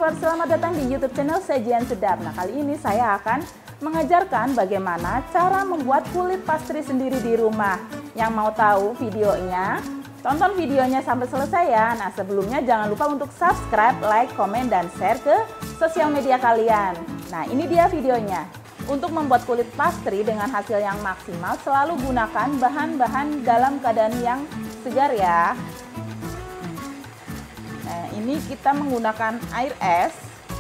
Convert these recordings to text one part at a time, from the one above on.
sahabat, selamat datang di YouTube channel Sajian Sedap. Nah, kali ini saya akan mengajarkan bagaimana cara membuat kulit pastry sendiri di rumah. Yang mau tahu videonya, tonton videonya sampai selesai ya. Nah, sebelumnya jangan lupa untuk subscribe, like, komen, dan share ke sosial media kalian. Nah, ini dia videonya. Untuk membuat kulit pastry dengan hasil yang maksimal, selalu gunakan bahan-bahan dalam keadaan yang segar ya. Nah, ini kita menggunakan air es.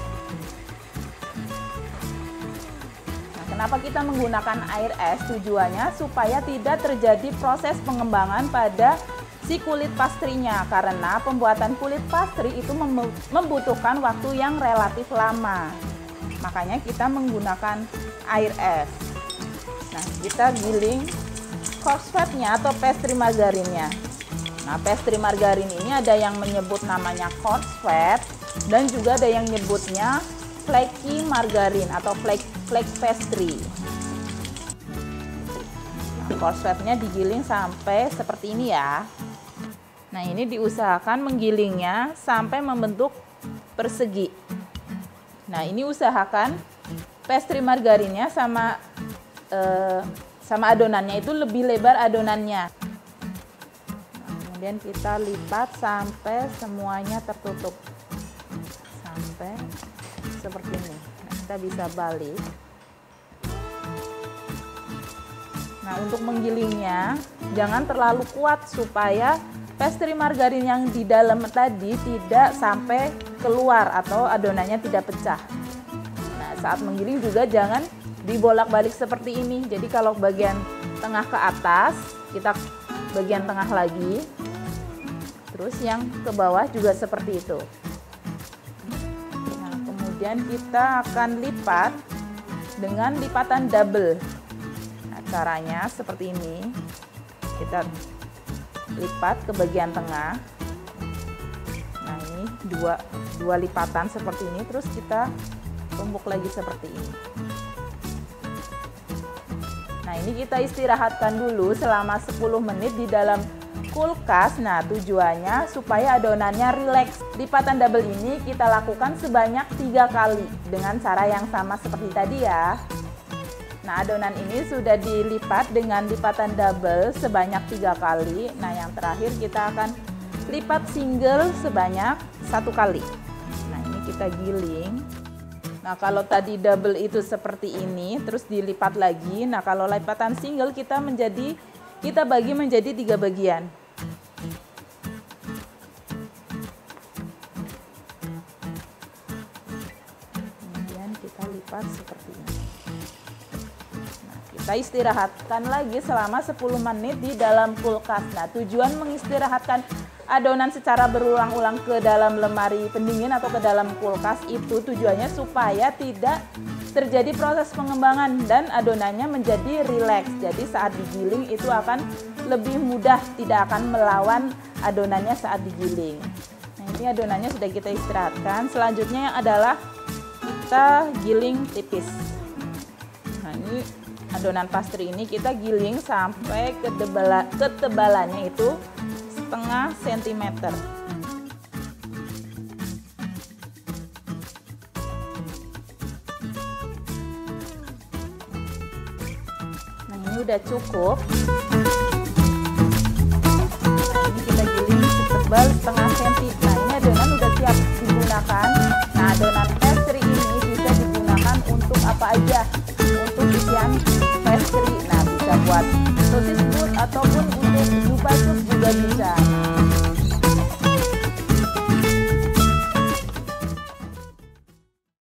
Nah, kenapa kita menggunakan air es? Tujuannya supaya tidak terjadi proses pengembangan pada si kulit pastrinya, karena pembuatan kulit pastry itu membutuhkan waktu yang relatif lama. Makanya kita menggunakan air es. Nah, kita giling coarse fat-nya atau pastry margarinnya. Nah, pastry margarin ini ada yang menyebut namanya coarse fat dan juga ada yang nyebutnya flaky margarin atau flake pastry. Nah, coarse fat-nya digiling sampai seperti ini ya. Nah, ini diusahakan menggilingnya sampai membentuk persegi. Nah, ini usahakan pastry margarinnya sama adonannya itu lebih lebar adonannya. Kemudian kita lipat sampai semuanya tertutup, sampai seperti ini. Nah, kita bisa balik. Nah, untuk menggilingnya jangan terlalu kuat supaya pastry margarin yang di dalam tadi tidak sampai keluar atau adonannya tidak pecah. Nah, saat menggiling juga jangan dibolak-balik seperti ini. Jadi kalau bagian tengah ke atas, kita bagian tengah lagi. Terus yang ke bawah juga seperti itu. Nah, kemudian kita akan lipat dengan lipatan double. Nah, caranya seperti ini. Kita lipat ke bagian tengah. Nah, ini dua lipatan seperti ini. Terus kita tumbuk lagi seperti ini. Nah, ini kita istirahatkan dulu selama 10 menit di dalam kulkas. Nah, tujuannya supaya adonannya rileks. Lipatan double ini kita lakukan sebanyak 3 kali dengan cara yang sama seperti tadi ya. Nah, adonan ini sudah dilipat dengan lipatan double sebanyak 3 kali. Nah, yang terakhir kita akan lipat single sebanyak 1 kali. Nah, ini kita giling. Nah, kalau tadi double itu seperti ini, terus dilipat lagi. Nah, kalau lipatan single kita bagi menjadi 3 bagian. Kemudian kita lipat seperti ini. Nah, kita istirahatkan lagi selama 10 menit di dalam kulkas. Nah, tujuan mengistirahatkan adonan secara berulang-ulang ke dalam lemari pendingin atau ke dalam kulkas itu tujuannya supaya tidak terjadi proses pengembangan dan adonannya menjadi rileks. Jadi saat digiling itu akan lebih mudah, tidak akan melawan adonannya saat digiling. Nah, ini adonannya sudah kita istirahatkan. Selanjutnya adalah kita giling tipis. Nah, ini adonan pastry ini kita giling sampai ketebalannya itu setengah sentimeter. Nah, ini udah cukup. Nah, ini kita giling setebal setengah senti. Nah, ini adonan udah siap digunakan. Nah, adonan pastry ini bisa digunakan untuk apa aja, untuk isian pastry. Nah, bisa buat sosis food ataupun untuk dupa sup juga bisa.